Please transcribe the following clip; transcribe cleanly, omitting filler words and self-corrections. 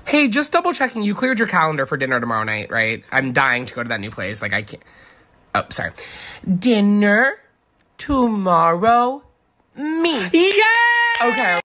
Hey, just double checking. You cleared your calendar for dinner tomorrow night, right? I'm dying to go to that new place. Like, I can't. Oh, sorry. Dinner tomorrow. Me. Yeah! Okay.